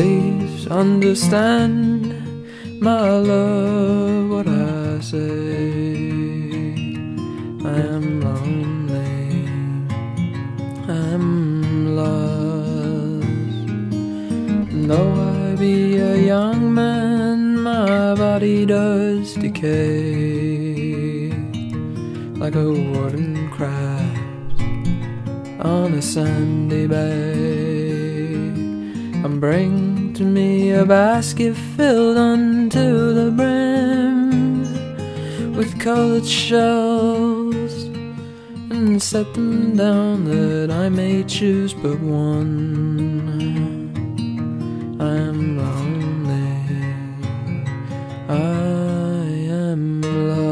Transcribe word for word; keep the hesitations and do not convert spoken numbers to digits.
Please understand, my love, what I say. I am lonely, I'm lost. And though I be a young man, my body does decay like a wooden craft on a sandy bay. And bring to me a basket filled unto the brim with colored shells, and set them down that I may choose but one. I am lonely, I am lost.